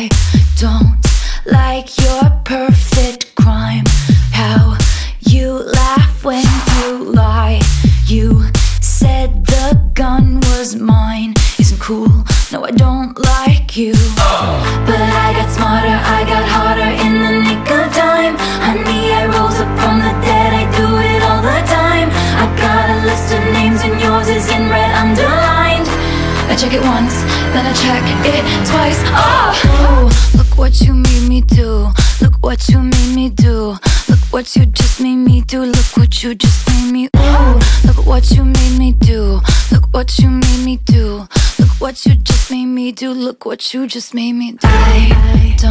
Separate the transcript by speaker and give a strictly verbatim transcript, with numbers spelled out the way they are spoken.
Speaker 1: I don't like your perfect crime. How you laugh when you lie. You said the gun was mine. Isn't cool, no I don't like you. But I got smarter, I got harder in the nick of time. Honey, I rose up from the dead, I do it all the time. I got a list of names and yours is in red underlined. I check it once, then I check it twice. Oh, ooh, look what you made me do. Look what you made me do. Look what you just made me do. Look what you just made me. Ooh, look what you made me do. Look what you made me do. Look what you just made me do. Look what you just made me do. I